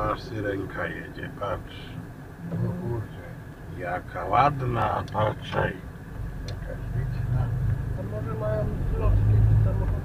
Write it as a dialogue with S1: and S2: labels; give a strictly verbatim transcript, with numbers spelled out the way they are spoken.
S1: patrz, syrenka jedzie, patrz.
S2: O kurczę,
S1: Jaka ładna, patrzaj.
S2: jaka śliczna.
S3: A może mają wzrost kiedy samochód